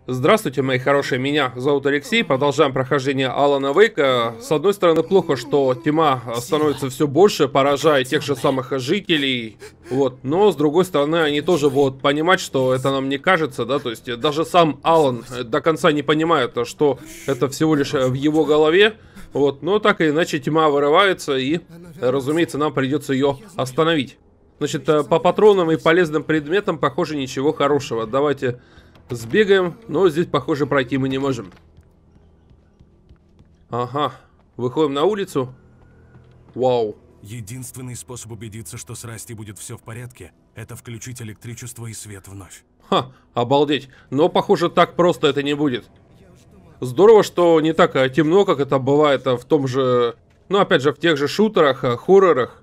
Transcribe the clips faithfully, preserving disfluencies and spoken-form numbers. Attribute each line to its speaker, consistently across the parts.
Speaker 1: Здравствуйте, мои хорошие, меня зовут Алексей, продолжаем прохождение Алана Вейка. С одной стороны, плохо, что тьма становится все больше, поражая тех же самых жителей, вот, но с другой стороны, они тоже будут понимать, что это нам не кажется, да, то есть даже сам Алан до конца не понимает, что это всего лишь в его голове, вот, но так или иначе тьма вырывается и, разумеется, нам придется ее остановить. Значит, по патронам и полезным предметам, похоже, ничего хорошего. Давайте сбегаем, но здесь, похоже, пройти мы не можем. Ага, выходим на улицу. Вау.
Speaker 2: Единственный способ убедиться, что с Расти будет все в порядке, это включить электричество и свет вновь.
Speaker 1: Ха, обалдеть. Но, похоже, так просто это не будет. Здорово, что не так темно, как это бывает в том же... Ну, опять же, в тех же шутерах, хоррорах.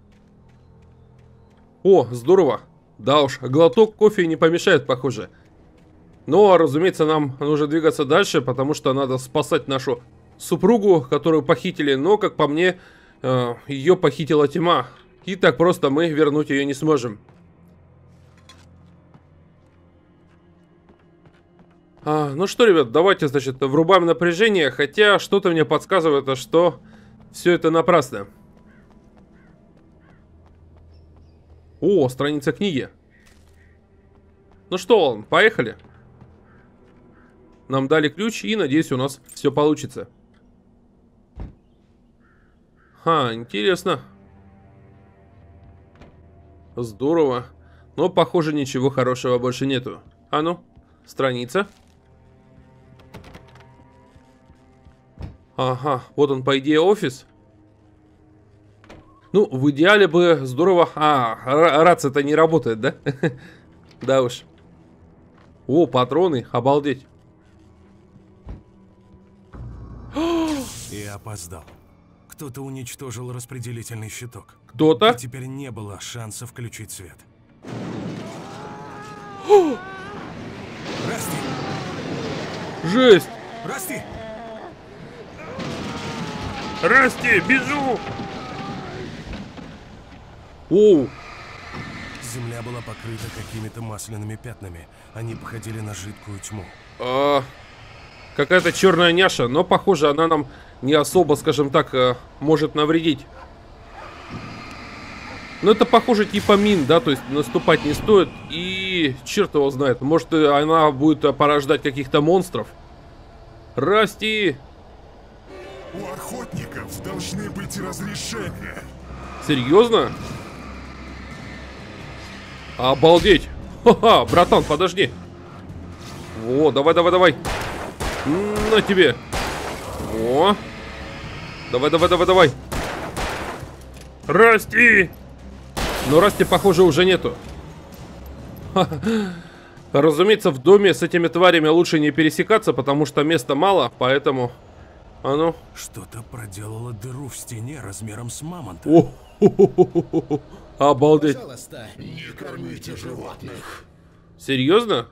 Speaker 1: О, здорово. Да уж, глоток кофе не помешает, похоже. Но, разумеется, нам нужно двигаться дальше, потому что надо спасать нашу супругу, которую похитили. Но, как по мне, э, ее похитила тьма. И так просто мы вернуть ее не сможем. А, ну что, ребят, давайте, значит, врубаем напряжение. Хотя что-то мне подсказывает, что все это напрасно. О, страница книги. Ну что, поехали. Нам дали ключ, и, надеюсь, у нас все получится. Ха, интересно. Здорово. Но, похоже, ничего хорошего больше нету. А ну, страница. Ага, вот он, по идее, офис. Ну, в идеале бы здорово... А, рация-то не работает, да? Да уж. О, патроны, обалдеть.
Speaker 2: И опоздал. Кто-то уничтожил распределительный щиток.
Speaker 1: Кто-то?
Speaker 2: И теперь не было шанса включить свет. Расти!
Speaker 1: Жесть!
Speaker 2: Расти!
Speaker 1: Расти, бежу! Оу!
Speaker 2: Земля была покрыта какими-то масляными пятнами. Они походили на жидкую тьму.
Speaker 1: А, какая-то черная няша, но, похоже, она нам не особо, скажем так, может навредить. Но это, похоже, типа мин, да, то есть наступать не стоит. И черт его знает, может, она будет порождать каких-то монстров. Расти!
Speaker 3: У охотников должны быть разрешения.
Speaker 1: Серьезно? Обалдеть! Ха-ха, братан, подожди. Во, давай, давай, давай. На тебе. О. Давай, давай, давай, давай. Расти! Но Расти, похоже, уже нету. Разумеется, в доме с этими тварями лучше не пересекаться, потому что места мало, поэтому... А ну.
Speaker 2: Что-то проделало дыру в стене размером с мамонта.
Speaker 1: О, обалдеть.
Speaker 4: Пожалуйста, не кормите животных.
Speaker 1: Серьезно?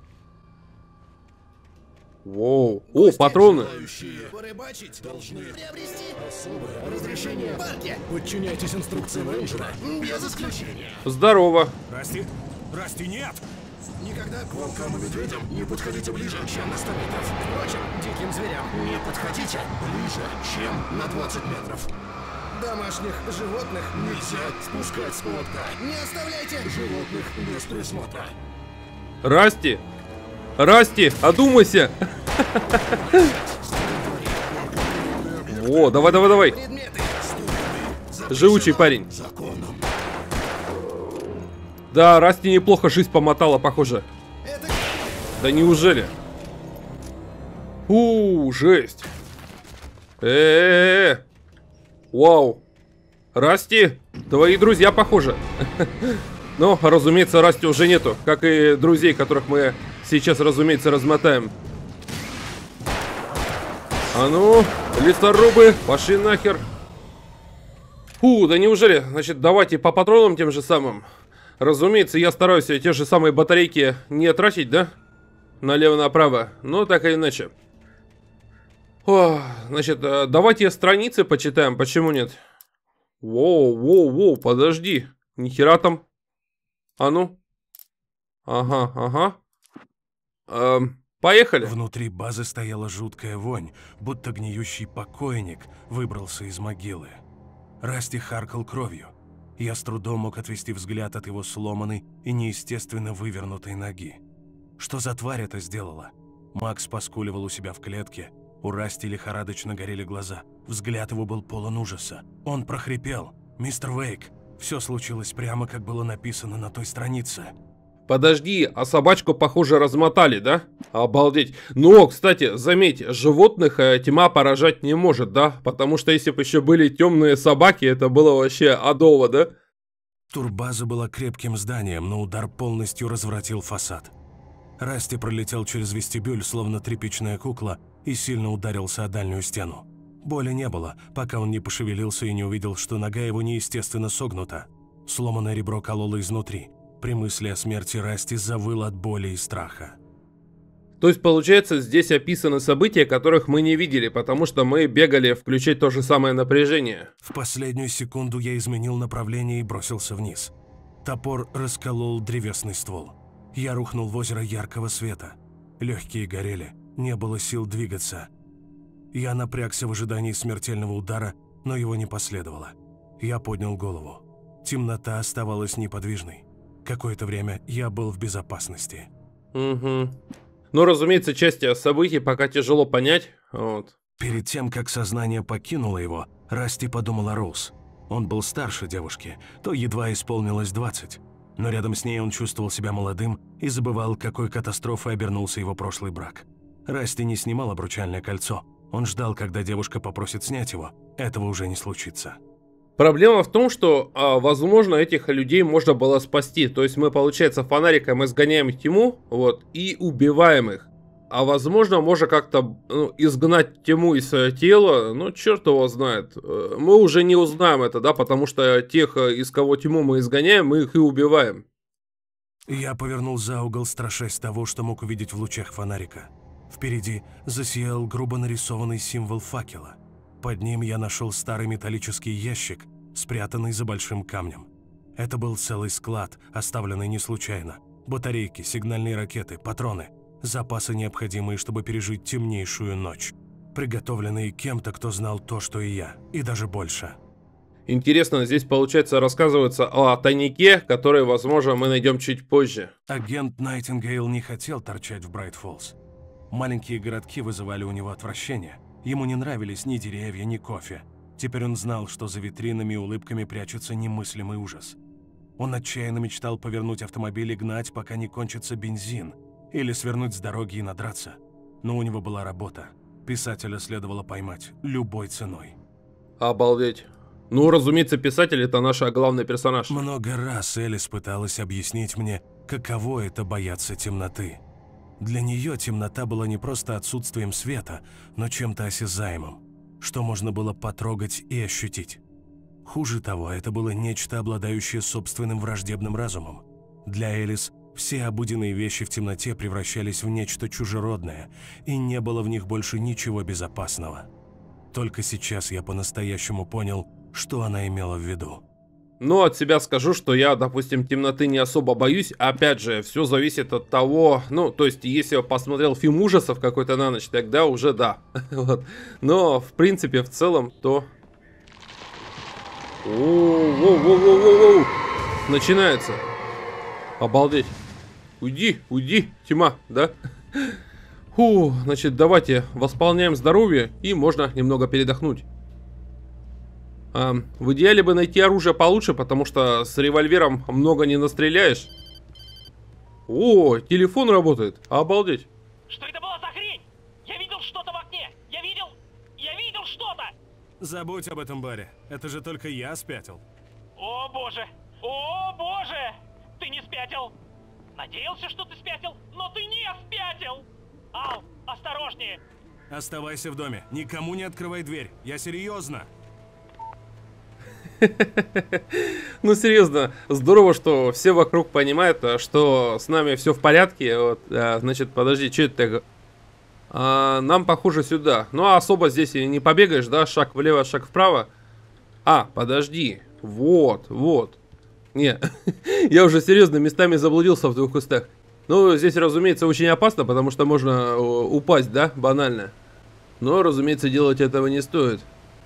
Speaker 1: Воу. О, патроны.
Speaker 4: Порыбачить должны приобрести особое разрешение в парке. Подчиняйтесь инструкциям рейнджера. Без исключения.
Speaker 1: Здорово.
Speaker 2: Расти! Расти, нет!
Speaker 4: Никогда к волкам и медведям не подходите ближе, чем на сто метров. Впрочем, диким зверям не подходите ближе, чем на двадцать метров. Домашних животных нельзя спускать с поводка. Не оставляйте животных без присмотра.
Speaker 1: Расти. Расти, одумайся. О, давай, давай, давай.
Speaker 4: Предметы.
Speaker 1: Живучий парень.
Speaker 4: Законом.
Speaker 1: Да, Расти неплохо жизнь помотала, похоже.
Speaker 4: Это...
Speaker 1: Да неужели? У, жесть. Э-э-э. Вау. Расти, твои друзья, похоже. Но, разумеется, Расти уже нету. Как и друзей, которых мы сейчас, разумеется, размотаем. А ну, лесорубы, пошли нахер. Фу, да неужели? Значит, давайте по патронам тем же самым. Разумеется, я стараюсь те же самые батарейки не тратить, да? Налево-направо. Но так или иначе. О, значит, давайте страницы почитаем. Почему нет? Воу, воу, воу, подожди. Нихера там. А ну. Ага, ага. Эм, Поехали.
Speaker 2: Внутри базы стояла жуткая вонь, будто гниющий покойник выбрался из могилы. Расти харкал кровью. Я с трудом мог отвести взгляд от его сломанной и неестественно вывернутой ноги. Что за тварь это сделала? Макс поскуливал у себя в клетке. У Расти лихорадочно горели глаза. Взгляд его был полон ужаса. Он прохрипел: «Мистер Вейк, все случилось прямо, как было написано на той странице».
Speaker 1: Подожди, а собачку, похоже, размотали, да? Обалдеть. Но, кстати, заметь, животных э, тьма поражать не может, да? Потому что если бы еще были темные собаки, это было вообще адово, да?
Speaker 2: Турбаза была крепким зданием, но удар полностью развратил фасад. Расти пролетел через вестибюль, словно тряпичная кукла, и сильно ударился о дальнюю стену. Боли не было, пока он не пошевелился и не увидел, что нога его неестественно согнута. Сломанное ребро кололо изнутри. При мысли о смерти Расти завыл от боли и страха.
Speaker 1: То есть, получается, здесь описаны события, которых мы не видели, потому что мы бегали включать то же самое напряжение.
Speaker 2: В последнюю секунду я изменил направление и бросился вниз. Топор расколол древесный ствол. Я рухнул в озеро яркого света. Легкие горели, не было сил двигаться. Я напрягся в ожидании смертельного удара, но его не последовало. Я поднял голову. Темнота оставалась неподвижной. Какое-то время я был в безопасности.
Speaker 1: Угу. Ну, разумеется, части событий пока тяжело понять. Вот.
Speaker 2: Перед тем, как сознание покинуло его, Расти подумал о Роуз. Он был старше девушки, то едва исполнилось двадцать. Но рядом с ней он чувствовал себя молодым и забывал, какой катастрофой обернулся его прошлый брак. Расти не снимал обручальное кольцо. Он ждал, когда девушка попросит снять его. Этого уже не случится.
Speaker 1: Проблема в том, что, а, возможно, этих людей можно было спасти. То есть мы, получается, фонариком изгоняем тьму, вот, и убиваем их. А возможно, можно как-то ну, изгнать тьму из тела, ну, черт его знает. Мы уже не узнаем это, да, потому что тех, из кого тьму мы изгоняем, мы их и убиваем.
Speaker 2: Я повернул за угол, страшась того, что мог увидеть в лучах фонарика. Впереди засиял грубо нарисованный символ факела. Под ним я нашел старый металлический ящик, спрятанный за большим камнем. Это был целый склад, оставленный не случайно. Батарейки, сигнальные ракеты, патроны. Запасы, необходимые, чтобы пережить темнейшую ночь. Приготовленные кем-то, кто знал то, что и я, и даже больше.
Speaker 1: Интересно, здесь, получается, рассказывается о тайнике, который, возможно, мы найдем чуть позже.
Speaker 2: Агент Найтингейл не хотел торчать в Брайт-Фоллс. Маленькие городки вызывали у него отвращение. Ему не нравились ни деревья, ни кофе. Теперь он знал, что за витринами и улыбками прячется немыслимый ужас. Он отчаянно мечтал повернуть автомобиль и гнать, пока не кончится бензин, или свернуть с дороги и надраться. Но у него была работа. Писателя следовало поймать любой ценой.
Speaker 1: Обалдеть. Ну, разумеется, писатель — это наш главный персонаж.
Speaker 2: Много раз Элис пыталась объяснить мне, каково это бояться темноты. Для нее темнота была не просто отсутствием света, но чем-то осязаемым, что можно было потрогать и ощутить. Хуже того, это было нечто, обладающее собственным враждебным разумом. Для Элис все обыденные вещи в темноте превращались в нечто чужеродное, и не было в них больше ничего безопасного. Только сейчас я по-настоящему понял, что она имела в виду.
Speaker 1: Но от себя скажу, что я, допустим, темноты не особо боюсь. Опять же, все зависит от того, ну, то есть, если я посмотрел фильм ужасов какой-то на ночь, тогда уже да. Вот. Но, в принципе, в целом, то... Воу-воу-воу-воу-воу! Начинается. Обалдеть. Уйди, уйди, тьма, да? Фу, значит, давайте восполняем здоровье, и можно немного передохнуть. А, в идеале бы найти оружие получше, потому что с револьвером много не настреляешь. О, телефон работает. Обалдеть.
Speaker 5: Что это была за хрень? Я видел что-то в окне. Я видел... Я видел что-то.
Speaker 2: Забудь об этом, Барри. Это же только я спятил.
Speaker 5: О боже. О боже. Ты не спятил. Надеялся, что ты спятил, но ты не спятил. Ал, осторожнее.
Speaker 2: Оставайся в доме. Никому не открывай дверь. Я серьезно.
Speaker 1: Ну серьезно, здорово, что все вокруг понимают, что с нами все в порядке. Вот, а, значит, подожди, что это? А, нам, похоже, сюда. Ну а особо здесь и не побегаешь, да? Шаг влево, шаг вправо. А, подожди. Вот, вот. Не, я уже серьезно местами заблудился в двух кустах. Ну, здесь, разумеется, очень опасно, потому что можно упасть, да, банально. Но, разумеется, делать этого не стоит.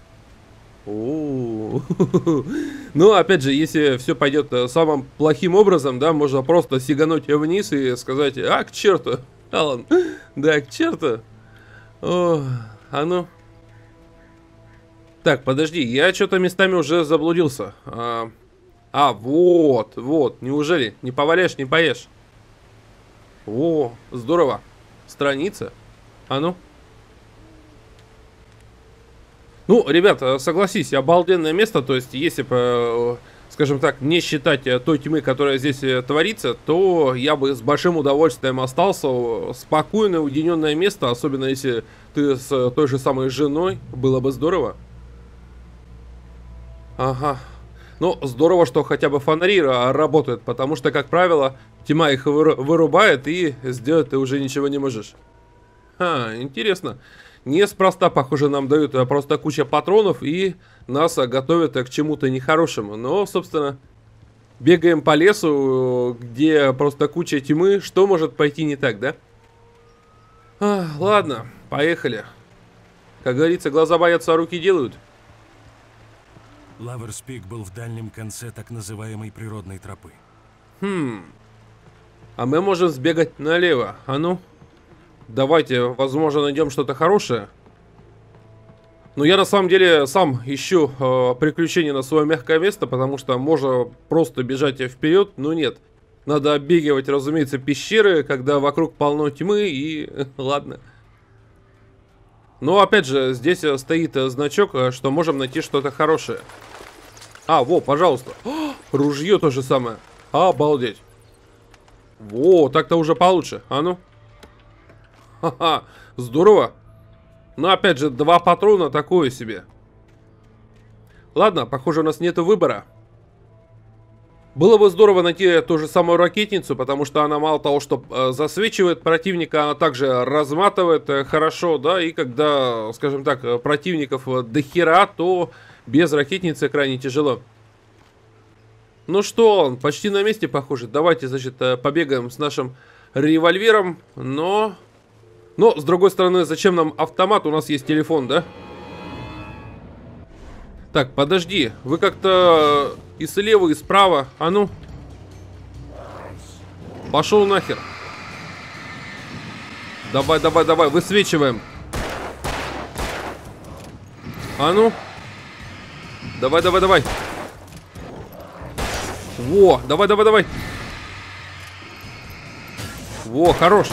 Speaker 1: О, ну, опять же, если все пойдет самым плохим образом, да, можно просто сигануть вниз и сказать: а, к черту, Алан, да, к черту. О, а ну. Так, подожди, я что-то местами уже заблудился. А, а, вот, вот, неужели? Не поваляешь, не поешь. О, здорово. Страница. А ну. Ну, ребята, согласись, обалденное место. То есть, если бы, скажем так, не считать той тьмы, которая здесь творится, то я бы с большим удовольствием остался. Спокойное, уединенное место, особенно если ты с той же самой женой, было бы здорово. Ага. Ну, здорово, что хотя бы фонари работают, потому что, как правило, тьма их вырубает, и сделать ты уже ничего не можешь. Ха, интересно. Неспроста, похоже, нам дают просто куча патронов и нас готовят к чему-то нехорошему. Но, собственно, бегаем по лесу, где просто куча тьмы. Что может пойти не так, да? А, ладно, поехали. Как говорится, глаза боятся, а руки делают.
Speaker 2: Лаверс Пик был в дальнем конце так называемой природной тропы.
Speaker 1: Хм. А мы можем сбегать налево. А ну? Давайте, возможно, найдем что-то хорошее. Но я на самом деле сам ищу э, приключения на свое мягкое место, потому что можно просто бежать вперед, но нет. Надо оббегивать, разумеется, пещеры, когда вокруг полно тьмы, и ладно. Но опять же, здесь стоит значок, что можем найти что-то хорошее. А, во, пожалуйста. О, ружье то же самое. Обалдеть. Во, так-то уже получше. А ну. Ха-ха, здорово. Но опять же, два патрона такое себе. Ладно, похоже, у нас нет выбора. Было бы здорово найти ту же самую ракетницу, потому что она мало того, что э, засвечивает противника, она также разматывает э, хорошо, да, и когда, скажем так, противников до хера, то без ракетницы крайне тяжело. Ну что, он почти на месте, похоже. Давайте, значит, побегаем с нашим револьвером, но... Но, с другой стороны, зачем нам автомат? У нас есть телефон, да? Так, подожди. Вы как-то и слева, и справа. А ну. Пошел нахер. Давай, давай, давай. Высвечиваем. А ну. Давай, давай, давай. Во, давай, давай, давай. Во, хорош.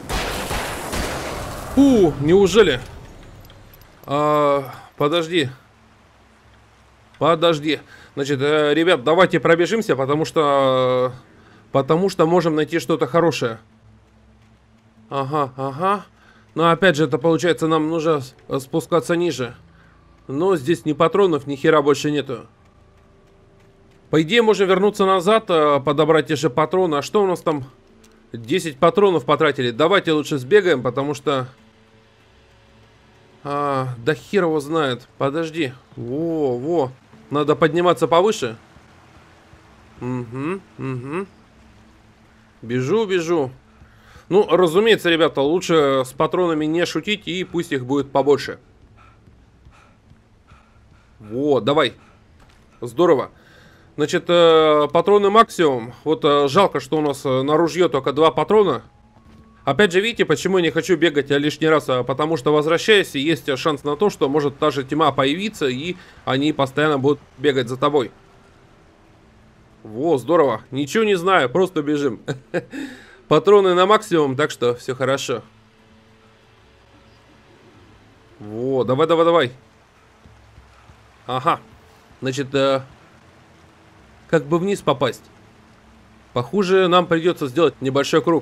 Speaker 1: Фу, неужели? А, подожди. Подожди. Значит, э, ребят, давайте пробежимся, потому что... Потому что можем найти что-то хорошее. Ага, ага. Но опять же, это получается, нам нужно спускаться ниже. Но здесь ни патронов, ни хера больше нету. По идее, можем вернуться назад, подобрать те же патроны. А что у нас там? десять патронов потратили. Давайте лучше сбегаем, потому что... А, да хер его знает. Подожди. Во, во. Надо подниматься повыше. Угу, угу. Бежу, бежу. Ну, разумеется, ребята, лучше с патронами не шутить, и пусть их будет побольше. Во, давай. Здорово. Значит, э, патроны максимум. Вот э, жалко, что у нас э, на ружье только два патрона. Опять же, видите, почему я не хочу бегать лишний раз? Потому что, возвращаясь, есть шанс на то, что может та же тьма появиться, и они постоянно будут бегать за тобой. Во, здорово. Ничего не знаю, просто бежим. Патроны на максимум, так что все хорошо. Во, давай, давай, давай. Ага. Значит, э, как бы вниз попасть? Похоже, нам придется сделать небольшой круг.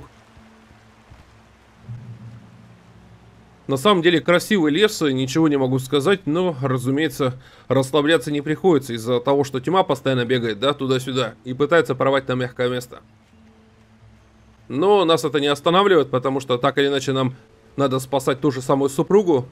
Speaker 1: На самом деле красивый лес, ничего не могу сказать, но, разумеется, расслабляться не приходится из-за того, что тьма постоянно бегает, да, туда-сюда, и пытается порвать на мягкое место. Но нас это не останавливает, потому что так или иначе нам надо спасать ту же самую супругу.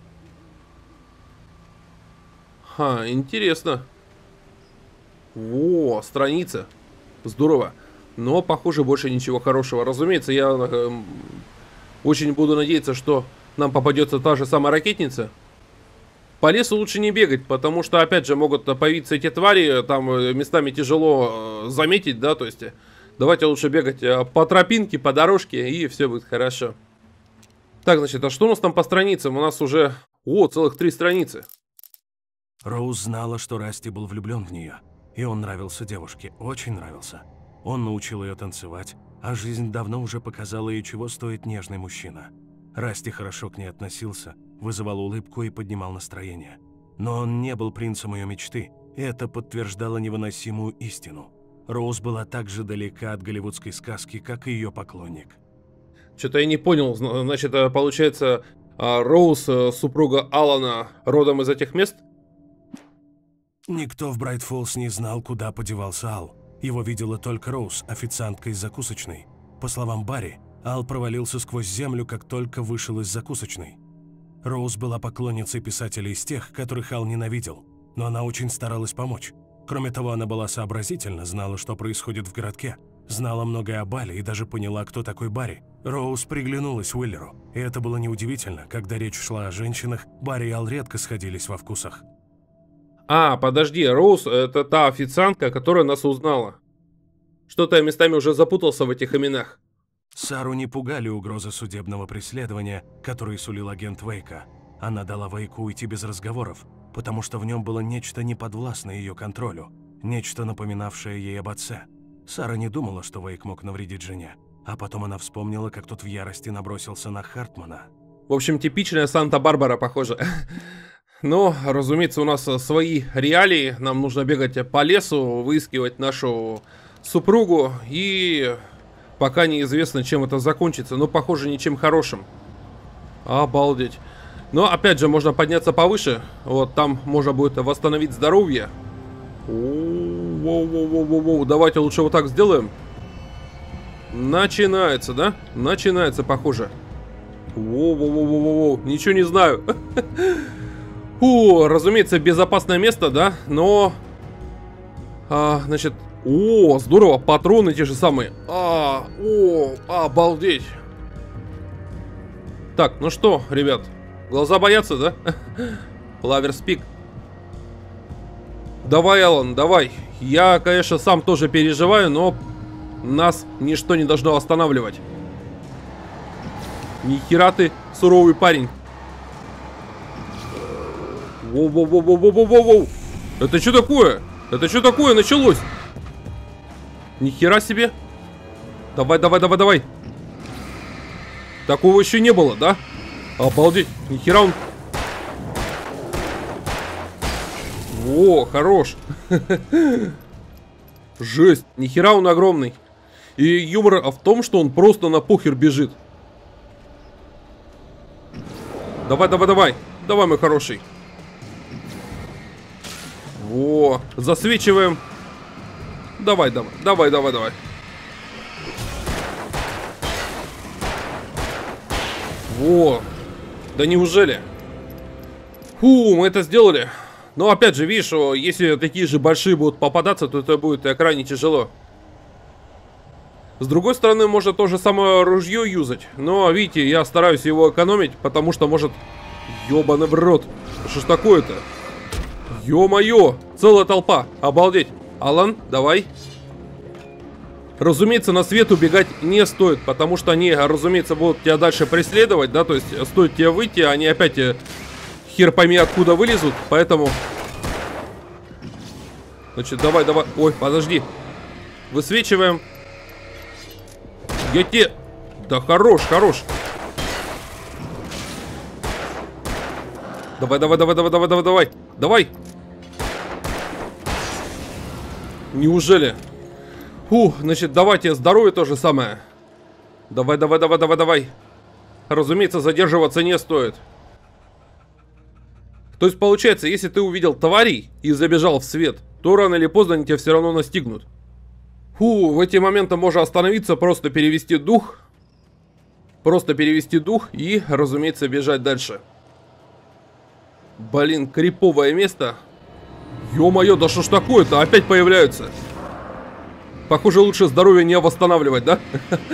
Speaker 1: Ха, интересно. О, страница. Здорово. Но, похоже, больше ничего хорошего. Разумеется, я э, очень буду надеяться, что нам попадется та же самая ракетница. По лесу лучше не бегать, потому что, опять же, могут появиться эти твари. Там местами тяжело э, заметить, да, то есть... Давайте лучше бегать э, по тропинке, по дорожке, и все будет хорошо. Так, значит, а что у нас там по страницам? У нас уже... О, целых три страницы.
Speaker 2: Роуз знала, что Расти был влюблен в нее. И он нравился девушке, очень нравился. Он научил ее танцевать, а жизнь давно уже показала ей, чего стоит нежный мужчина. Расти хорошо к ней относился, вызывал улыбку и поднимал настроение. Но он не был принцем ее мечты, и это подтверждало невыносимую истину. Роуз была так же далека от голливудской сказки, как и ее поклонник.
Speaker 1: Что-то я не понял. Значит, получается, Роуз, супруга Алана, родом из этих мест?
Speaker 2: Никто в Брайт-Фоллс не знал, куда подевался Ал. Его видела только Роуз, официантка из закусочной. По словам Барри, Ал провалился сквозь землю, как только вышел из закусочной. Роуз была поклонницей писателей из тех, которых Ал ненавидел, но она очень старалась помочь. Кроме того, она была сообразительна, знала, что происходит в городке, знала многое о Бале и даже поняла, кто такой Барри. Роуз приглянулась Уиллеру, и это было неудивительно, когда речь шла о женщинах, Барри и Ал редко сходились во вкусах.
Speaker 1: А, подожди, Роуз — это та официантка, которая нас узнала. Что-то я местами уже запутался в этих именах.
Speaker 2: Сару не пугали угрозы судебного преследования, которые сулил агент Вейка. Она дала Вейку уйти без разговоров, потому что в нем было нечто неподвластное ее контролю, нечто напоминавшее ей об отце. Сара не думала, что Вейк мог навредить жене, а потом она вспомнила, как тот в ярости набросился на Хартмана.
Speaker 1: В общем, типичная Санта-Барбара, похоже. Но, разумеется, у нас свои реалии, нам нужно бегать по лесу, выискивать нашу супругу, и пока неизвестно, чем это закончится, но, похоже, ничем хорошим. Обалдеть. Но, опять же, можно подняться повыше, вот там можно будет восстановить здоровье. Воу-воу-воу-воу-воу, давайте лучше вот так сделаем. Начинается, да? Начинается, похоже. Воу-воу-воу-воу-воу, ничего не знаю. Фу, разумеется, безопасное место, да, но... А, значит... О, здорово, патроны те же самые. А, о, обалдеть. Так, ну что, ребят, глаза боятся, да? Лаверс Пик. Давай, Алан, давай. Я, конечно, сам тоже переживаю, но нас ничто не должно останавливать. Ни хера ты суровый парень. Воу-воу-воу-воу-воу-воу-воу. Это что такое? Это что такое началось? Ни хера себе. Давай, давай, давай, давай. Такого еще не было, да? Обалдеть. Ни хера он... О, хорош. Жесть. Ни хера он огромный. И юмор в том, что он просто на похер бежит. Давай, давай, давай. Давай, мой хороший. Во, засвечиваем. Давай, давай, давай, давай, давай. Во, да неужели? Фу, мы это сделали. Но опять же, видишь, если такие же большие будут попадаться, то это будет крайне тяжело. С другой стороны, можно то же самое ружье юзать. Но, видите, я стараюсь его экономить, потому что может... Ёбаный в рот. Что ж такое-то? Ё-моё, целая толпа, обалдеть. Алан, давай. Разумеется, на свет убегать не стоит, потому что они, разумеется, будут тебя дальше преследовать, да, то есть стоит тебе выйти, они опять хер пойми откуда вылезут, поэтому... Значит, давай, давай, ой, подожди. Высвечиваем. Я тебе... Да хорош, хорош. Давай, давай, давай, давай, давай, давай, давай. Давай. Неужели? Фу, значит, давайте здоровье то же самое. Давай, давай, давай, давай, давай. Разумеется, задерживаться не стоит. То есть, получается, если ты увидел тварей и забежал в свет, то рано или поздно они тебя все равно настигнут. Фу, в эти моменты можно остановиться, просто перевести дух. Просто перевести дух и, разумеется, бежать дальше. Блин, криповое место. Ё-моё, да что ж такое-то? Опять появляются. Похоже, лучше здоровье не восстанавливать, да?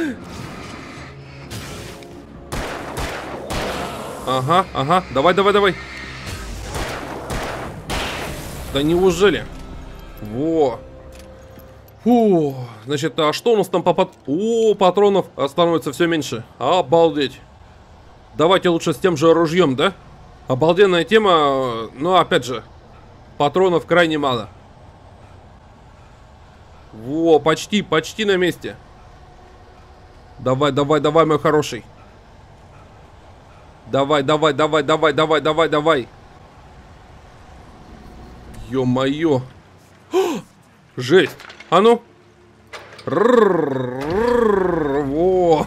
Speaker 1: Ага, ага, давай, давай, давай. Да неужели? Во. Фу, значит, а что у нас там по пат... О, патронов становится все меньше. Обалдеть. Давайте лучше с тем же ружьем, да? Обалденная тема, но опять же, патронов крайне мало. Во, почти, почти на месте. Давай, давай, давай, мой хороший. Давай, давай, давай, давай, давай, давай, давай. Ё-моё. Жесть. А ну. Во.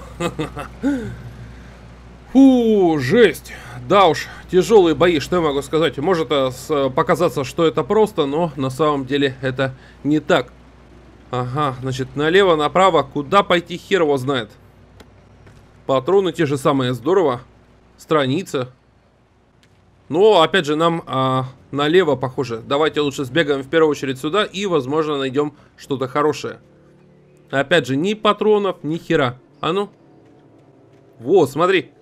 Speaker 1: Фу, жесть. Да уж, тяжелые бои, что я могу сказать. Может показаться, что это просто, но на самом деле это не так. Ага, значит, налево, направо, куда пойти, хер его знает. Патроны те же самые, здорово. Страница. Но, опять же, нам а, налево, похоже. Давайте лучше сбегаем в первую очередь сюда и, возможно, найдем что-то хорошее. Опять же, ни патронов, ни хера. А ну. Вот, смотри.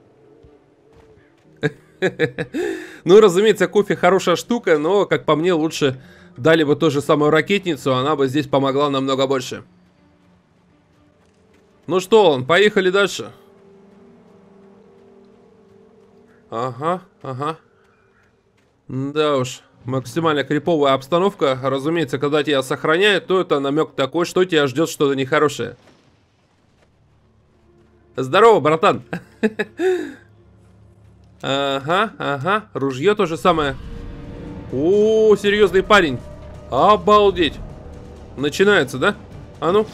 Speaker 1: Ну, разумеется, кофе хорошая штука, но, как по мне, лучше дали бы ту же самую ракетницу, она бы здесь помогла намного больше. Ну что, поехали дальше. Ага, ага. Да уж, максимально криповая обстановка. Разумеется, когда тебя сохраняют, то это намек такой, что тебя ждет что-то нехорошее. Здорово, братан. Ага, ага. Ружье то же самое. О, серьезный парень. Обалдеть. Начинается, да? А ну.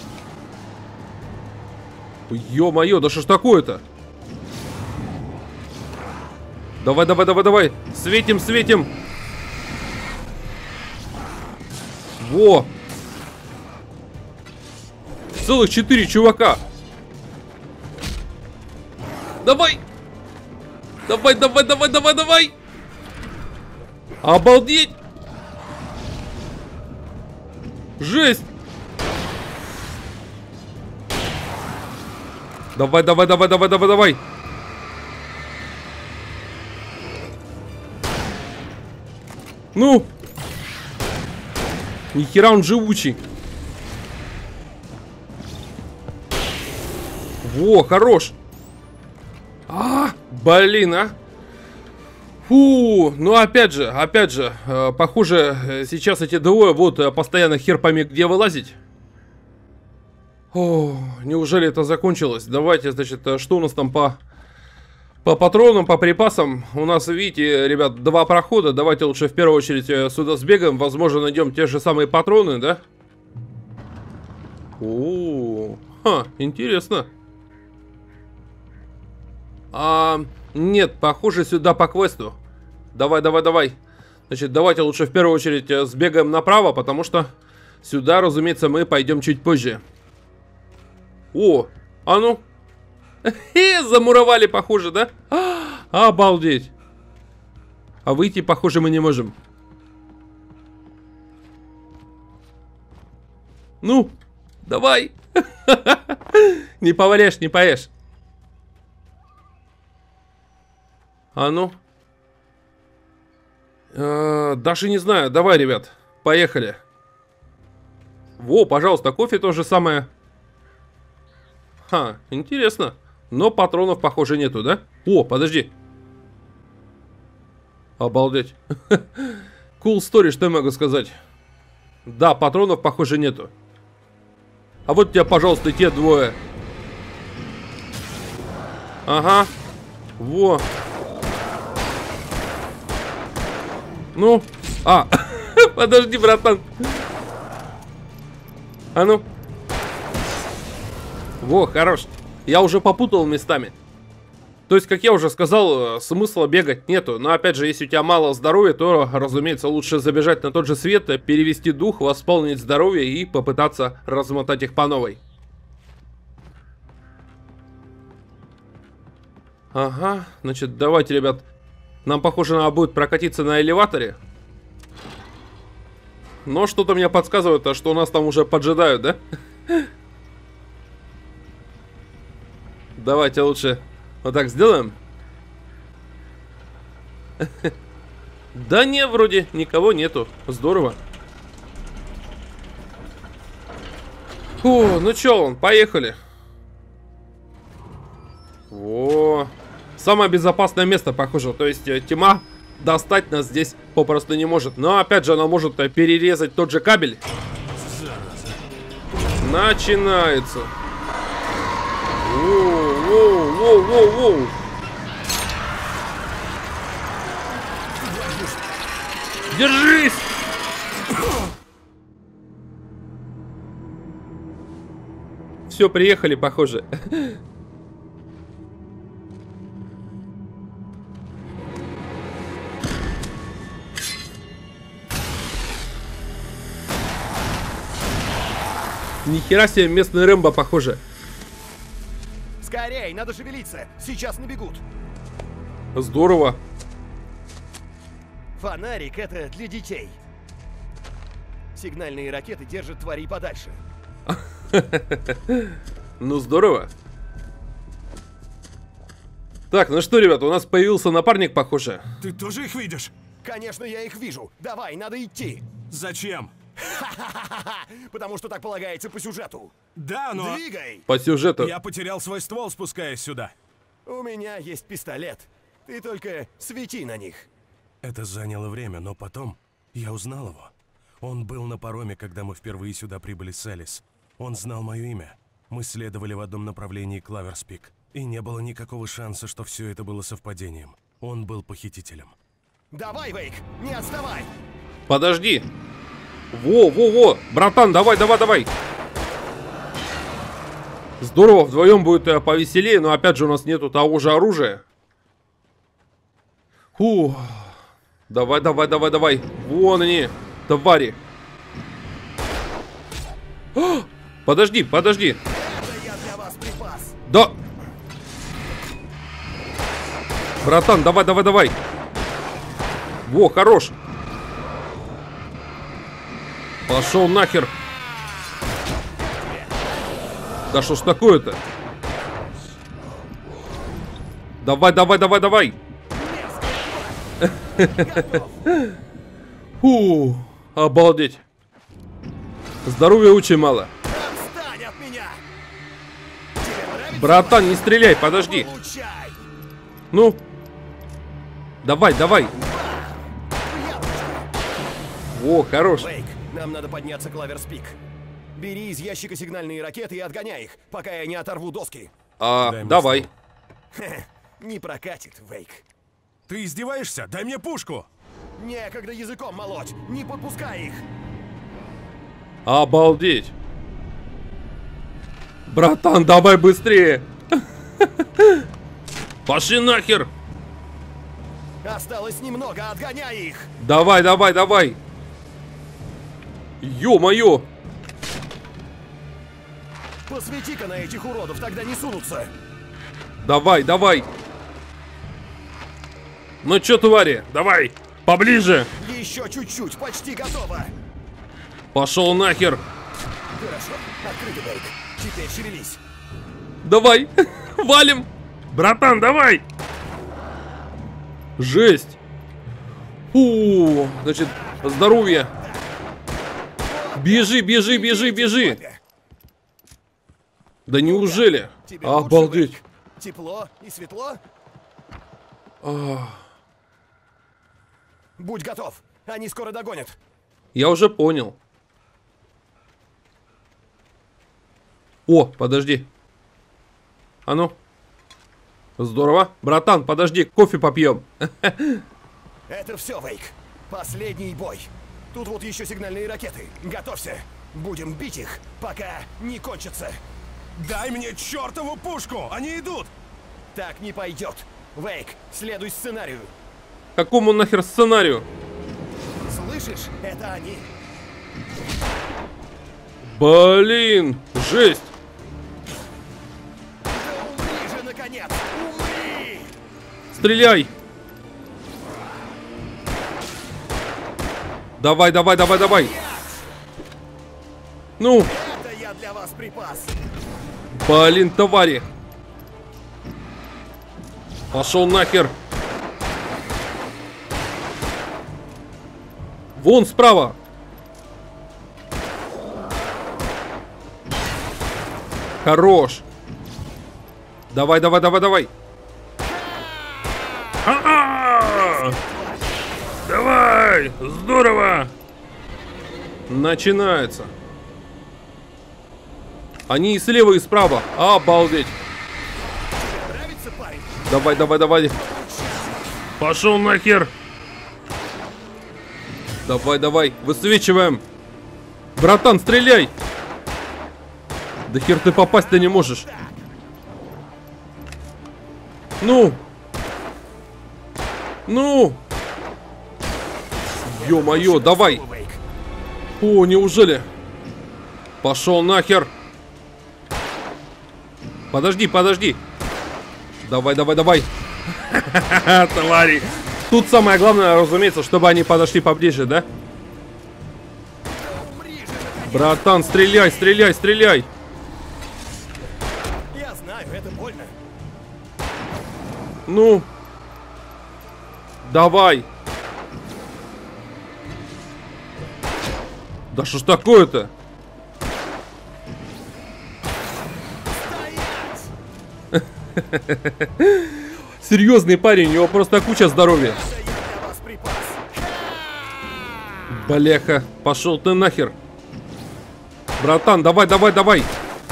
Speaker 1: Ё-моё, да что ж такое-то? Давай, давай, давай, давай. Светим, светим. Во. Целых четыре чувака. Давай. Давай, давай, давай, давай, давай. Обалдеть. Жесть. Давай, давай, давай, давай, давай, давай. Ну. Нихера он живучий. Во, хорош. А, блин, а. Фу, ну опять же, опять же, э, похоже, сейчас эти двое будут э, постоянно хер пойми где вылазить. О, неужели это закончилось? Давайте, значит, что у нас там по, по патронам, по припасам? У нас, видите, ребят, два прохода. Давайте лучше в первую очередь сюда сбегаем. Возможно, найдем те же самые патроны, да? О, ха, интересно. А, нет, похоже, сюда по квесту. Давай, давай, давай. Значит, давайте лучше в первую очередь сбегаем направо, потому что сюда, разумеется, мы пойдем чуть позже. О, а ну. Хе, замуровали, похоже, да? А, обалдеть. А выйти, похоже, мы не можем. Ну, давай. Не повалишь, не поешь. А ну. Э, даже не знаю. Давай, ребят. Поехали. Во, пожалуйста, кофе то же самое. Ха, интересно. Но патронов, похоже, нету, да? О, подожди. Обалдеть. Cool story, что я могу сказать. Да, патронов, похоже, нету. А вот тебя, пожалуйста, те двое. Ага. Во. Ну. А. Подожди, братан. А ну. Во, хорош. Я уже попутал местами. То есть, как я уже сказал, смысла бегать нету. Но опять же, если у тебя мало здоровья, то, разумеется, лучше забежать на тот же свет, перевести дух, восполнить здоровье и попытаться размотать их по новой. Ага, значит, давайте, ребят. Нам, похоже, надо будет прокатиться на элеваторе. Но что-то мне подсказывает, а что нас там уже поджидают, да? Давайте лучше вот так сделаем. Да не, вроде никого нету. Здорово. Фу, ну чё, он, поехали. Во. Самое безопасное место, похоже. То есть тьма достать нас здесь попросту не может. Но опять же она может перерезать тот же кабель. Начинается. Воу-воу-воу-воу-воу. Держись! Все, приехали, похоже. Нихера себе, местный Рэмбо, похоже.
Speaker 4: Скорей, надо шевелиться. Сейчас набегут.
Speaker 1: Здорово.
Speaker 4: Фонарик — это для детей. Сигнальные ракеты держат тварей подальше.
Speaker 1: Ну, здорово. Так, ну что, ребята, у нас появился напарник, похоже.
Speaker 2: Ты тоже их видишь?
Speaker 4: Конечно, я их вижу. Давай, надо идти.
Speaker 2: Зачем?
Speaker 4: Потому что так полагается по сюжету.
Speaker 2: Да, но...
Speaker 4: Двигай!
Speaker 1: По сюжету.
Speaker 2: Я потерял свой ствол, спускаясь сюда.
Speaker 4: У меня есть пистолет. Ты только свети на них.
Speaker 2: Это заняло время, но потом я узнал его. Он был на пароме, когда мы впервые сюда прибыли с Элис. Он знал мое имя. Мы следовали в одном направлении к Лаверспик. И не было никакого шанса, что все это было совпадением. Он был похитителем.
Speaker 4: Давай, Вейк, не отставай!
Speaker 1: Подожди. Во-во-во. Братан, давай, давай, давай. Здорово, вдвоем будет э, повеселее, но опять же у нас нету того же оружия. Фу. Давай, давай, давай, давай. Вон они, твари. О, подожди, подожди.
Speaker 4: Это я для вас припас.
Speaker 1: Да. Братан, давай, давай, давай. Во, хорош. Пошел нахер. Да что ж такое-то? Давай, давай, давай, давай. Фу, обалдеть. Здоровья очень мало.
Speaker 4: Отстань от меня! Тебе нравится?
Speaker 1: Братан, не стреляй, подожди.
Speaker 4: Получай!
Speaker 1: Ну. Давай, давай. О, хорош.
Speaker 4: Вейк, нам надо подняться к Лаверспик. Бери из ящика сигнальные ракеты и отгоняй их, пока я не оторву доски.
Speaker 1: А,
Speaker 2: Дай мне
Speaker 1: давай.
Speaker 4: Хе, не прокатит, Вейк.
Speaker 2: Ты издеваешься? Дай мне пушку!
Speaker 4: Некогда языком молоть, не подпускай их.
Speaker 1: Обалдеть. Братан, давай быстрее. Пошли нахер.
Speaker 4: Осталось немного, отгоняй их.
Speaker 1: Давай, давай, давай. Ё-моё.
Speaker 4: Посвети-ка на этих уродов, тогда не сунутся.
Speaker 1: Давай, давай. Ну чё, твари, давай, поближе.
Speaker 4: Еще чуть-чуть, почти готово.
Speaker 1: Пошел нахер.
Speaker 4: Хорошо, открытый, Вейк. Теперь шевелись.
Speaker 1: Давай, валим. Братан, давай. Жесть. Фу, значит, здоровье. Бежи, бежи, бежи, бежи. Да неужели?
Speaker 4: Тебе лучше,
Speaker 1: Обалдеть.
Speaker 4: Вейк? Тепло и светло?
Speaker 1: Ах,
Speaker 4: Будь готов, они скоро догонят.
Speaker 1: я уже понял. О, подожди. А ну. Здорово. Братан, подожди, кофе попьем.
Speaker 4: Это все, Вейк. Последний бой. Тут вот еще сигнальные ракеты. Готовься. Будем бить их, пока не кончатся.
Speaker 2: Дай мне чертову пушку! Они идут!
Speaker 4: Так не пойдет. Вейк, следуй сценарию.
Speaker 1: Какому нахер сценарию?
Speaker 4: Слышишь? Это они.
Speaker 1: Блин, жесть.
Speaker 4: Да умри же, наконец! Умри!
Speaker 1: Стреляй. Давай, давай, давай, давай. Ну,
Speaker 4: Это я для вас припас.
Speaker 1: блин, твари. Пошел нахер. Вон справа. Хорош. Давай, давай, давай, давай. А-а-а! Давай! Здорово! Начинается. Они и слева, и справа. Обалдеть.
Speaker 4: Нравится, парень?
Speaker 1: Давай, давай, давай. Пошел нахер. Давай, давай. Высвечиваем. Братан, стреляй. Да хер ты попасть-то не можешь. Ну. Ну. Ё-моё, давай. О, неужели? Пошел нахер. Подожди, подожди. Давай, давай, давай. Твари. Тут самое главное, разумеется, чтобы они подошли поближе, да? Братан, стреляй, стреляй, стреляй.
Speaker 4: Я знаю, это больно.
Speaker 1: Ну. Давай. Да что ж такое-то? Серьезный парень, у него просто куча здоровья.
Speaker 4: Это я для вас припас.
Speaker 1: Бляха, пошел ты нахер. Братан, давай, давай, давай.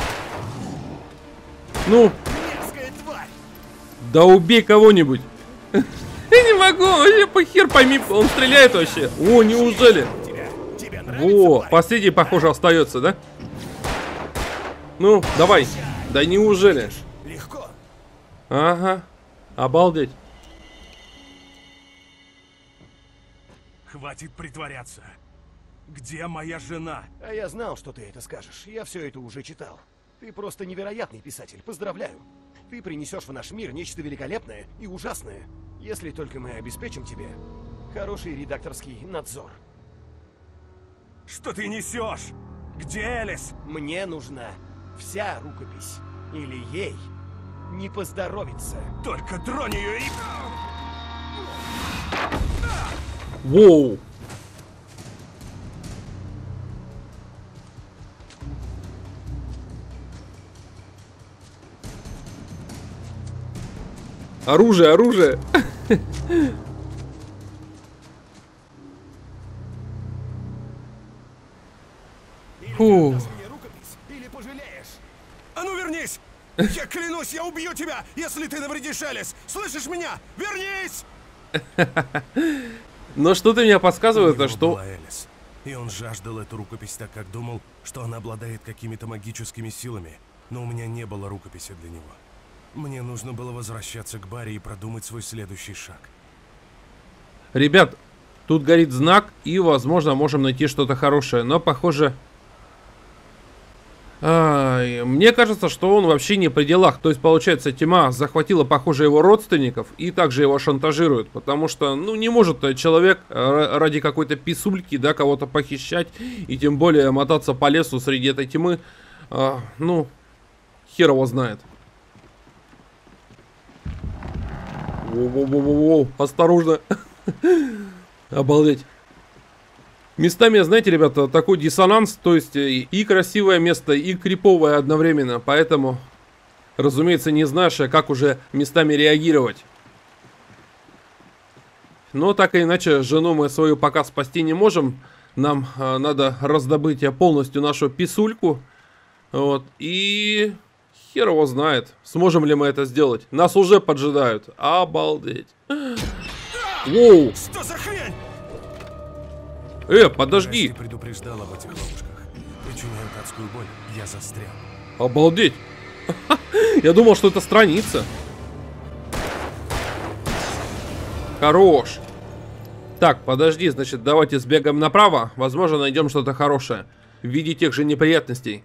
Speaker 1: Ну,
Speaker 4: Мерзкая тварь.
Speaker 1: да убей кого-нибудь. Я не могу, вообще похер пойми, он стреляет вообще. О, неужели?
Speaker 4: Тебя, тебе нравится,
Speaker 1: Во,
Speaker 4: парень?
Speaker 1: последний, похоже, остается, да? Ну, давай. Да неужели?
Speaker 4: Легко.
Speaker 1: Ага, обалдеть.
Speaker 2: Хватит притворяться. Где моя жена?
Speaker 4: А я знал, что ты это скажешь. Я все это уже читал. Ты просто невероятный писатель. Поздравляю. Ты принесешь в наш мир нечто великолепное и ужасное, если только мы обеспечим тебе хороший редакторский надзор.
Speaker 2: Что ты несешь? Где Элис?
Speaker 4: Мне нужна вся рукопись. Или ей не поздоровится.
Speaker 2: Только тронь ее и...
Speaker 1: Воу. Оружие, оружие.
Speaker 4: Или
Speaker 1: Фу.
Speaker 4: ты отдашь мне рукопись, или пожалеешь.
Speaker 2: А ну вернись! Я клянусь, я убью тебя, если ты навредишь Элис! Слышишь меня? Вернись!
Speaker 1: Но что-то меня подсказывает,
Speaker 2: У него
Speaker 1: что...
Speaker 2: была Элис, и он жаждал эту рукопись так, как думал, что она обладает какими-то магическими силами. Но у меня не было рукописи для него. Мне нужно было возвращаться к Барри и продумать свой следующий шаг.
Speaker 1: Ребят, тут горит знак, и, возможно, можем найти что-то хорошее. Но, похоже... Ай, мне кажется, что он вообще не при делах. То есть, получается, тьма захватила, похоже, его родственников и также его шантажирует. Потому что, ну, не может человек ради какой-то писульки, да, кого-то похищать. И тем более мотаться по лесу среди этой тьмы. А, ну, хер его знает. Воу-воу-воу-воу, осторожно. Обалдеть. Местами, знаете, ребята, такой диссонанс, то есть и красивое место, и криповое одновременно. Поэтому, разумеется, не знаешь, как уже местами реагировать. Но так или иначе, жену мы свою пока спасти не можем. Нам а, надо раздобыть полностью нашу писульку. Вот, и... Хер его знает, сможем ли мы это сделать. Нас уже поджидают. Обалдеть. Воу.
Speaker 2: Что за хрень?
Speaker 1: Э, подожди.
Speaker 2: Расти предупреждал об этих ловушках. Причиняют адскую боль. Я застрял.
Speaker 1: Обалдеть. Я думал, что это страница. Хорош. Так, подожди, значит, давайте сбегаем направо. Возможно, найдем что-то хорошее. В виде тех же неприятностей.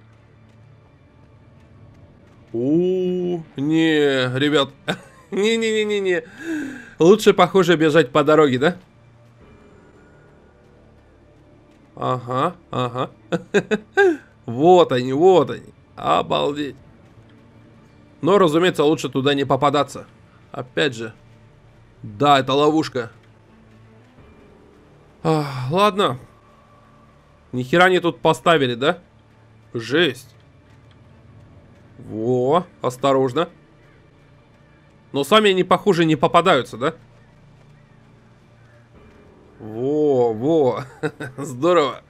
Speaker 1: У, не, ребят. Не-не-не-не-не. Лучше, похоже, бежать по дороге, да? Ага, ага. Вот они, вот они. Обалдеть. Но, разумеется, лучше туда не попадаться. Опять же. Да, это ловушка. А, ладно. Ни хера не тут поставили, да? Жесть. Во, осторожно. Но сами они, похоже, не попадаются, да? Во, во. Здорово.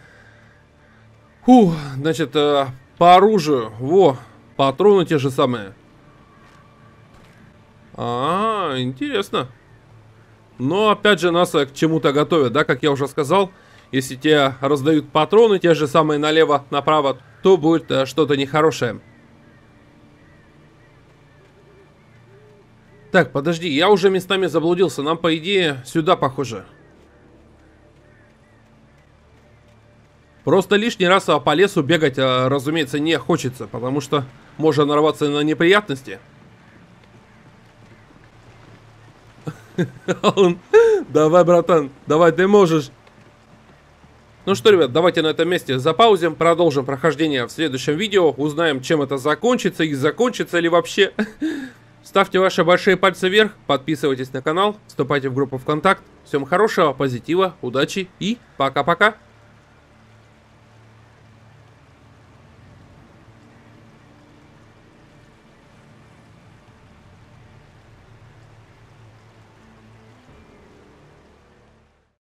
Speaker 1: Фух, значит, э, по оружию. Во, патроны те же самые. А, интересно. Но опять же нас к чему-то готовят, да, как я уже сказал. Если тебе раздают патроны, те же самые налево-направо, то будет э, что-то нехорошее. Так, подожди, я уже местами заблудился. Нам, по идее, сюда похоже. Просто лишний раз по лесу бегать, разумеется, не хочется, потому что можно нарваться на неприятности. Давай, братан, давай, ты можешь. Ну что, ребят, давайте на этом месте запаузим, продолжим прохождение в следующем видео, узнаем, чем это закончится и закончится ли вообще. Ставьте ваши большие пальцы вверх, подписывайтесь на канал, вступайте в группу ВКонтакт. Всем хорошего, позитива, удачи и пока-пока.